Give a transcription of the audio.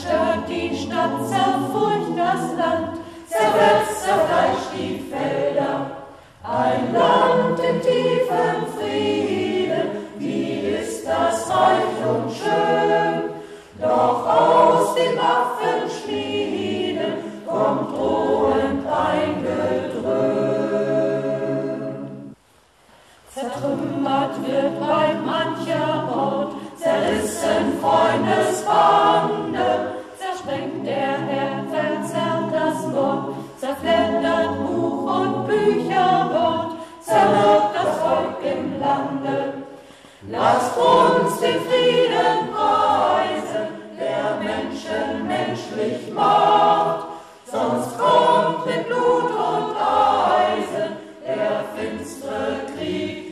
zerstört die Stadt, zerfurcht das Land, zerfetzt, zerfleischt die Felder. Ein Land im tiefen Frieden, wie ist das reich und schön. Doch aus den Waffenschmieden kommt drohend ein Gedröhn. Zertrümmert wird bald mancher Ort, zerrissen Freundesbande, zersprengt der Herd, verzerrt das Wort, zerfleddert Buch und Bücherwort, zermürbt das Volk im Lande. Lasst uns den Frieden preisen, der Menschen menschlich macht, sonst kommt mit Blut und Eisen der finstere Krieg.